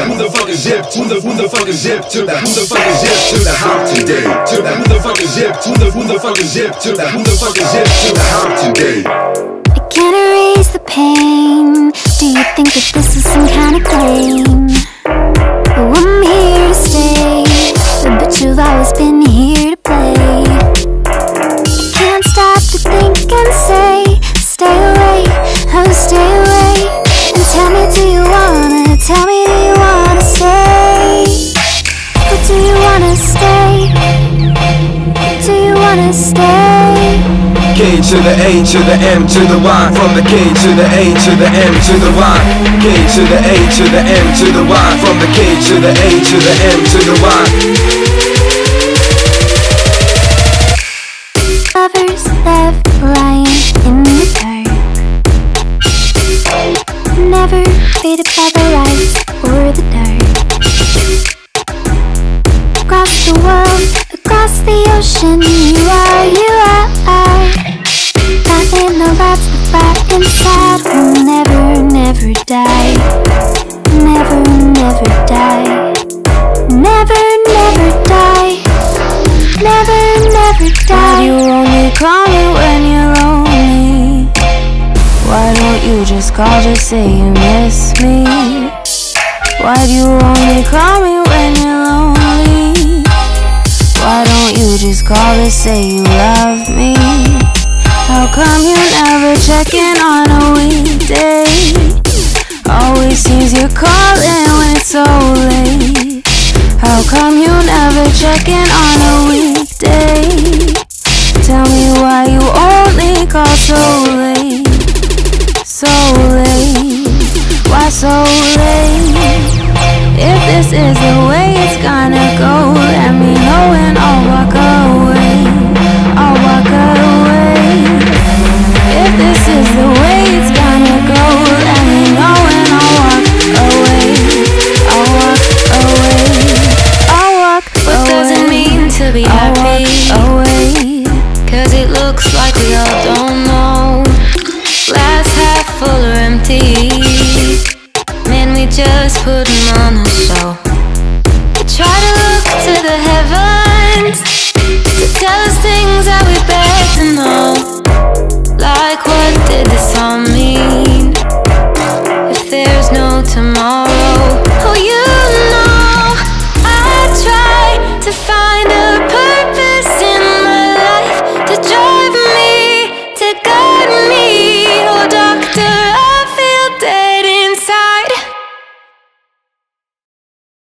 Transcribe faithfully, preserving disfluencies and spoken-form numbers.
who the fuck is zip? Who the who the fuck is zip to the who the fuck is zip to the house today? To the who the fuck is zip? Who the who the fuck is zip to the who the fuck is zip to the house today? I can't erase the pain. Do you think that this is some kind of game? Oh, I'm here to stay, but you've always been here to play. I can't stop to think and say, stay away, oh stay away. And tell me, do you wanna, tell me, do you wanna stay? Or do you wanna stay? Do you wanna stay? K to the A to the M to the Y. From the K to the A to the M to the Y. K to the A to the M to the Y. From the K to the A to the M to the Y. Lovers left lying in the dark, never faded by the light or the dark. Across the world, across the ocean, you are, you are. Nothing about the fire inside will never, never die. Never, never die. Never, never die. Never, never die. Why do you only call me when you're lonely? Why don't you just call, just say you miss me? Why do you only call me when you're lonely? Why don't you just call to say you love me? How come you never check in on a weekday? Always seems you're calling when it's so late. How come you never check in on a weekday? Tell me why you only call so late. So late, why so late? If this is the way it's gonna go, let me know and I'll walk away. I'll walk away. If this is the way it's gonna go, let me know and I'll walk away. I'll walk away. I'll walk away. What does it mean to be happy? I'll walk away. Cause it looks like we all don't know. Glass half full or empty. Man, we just put on a show. We try to look to the heavens to tell us things that we beg to know. Like, what did this all mean? If there's no tomorrow.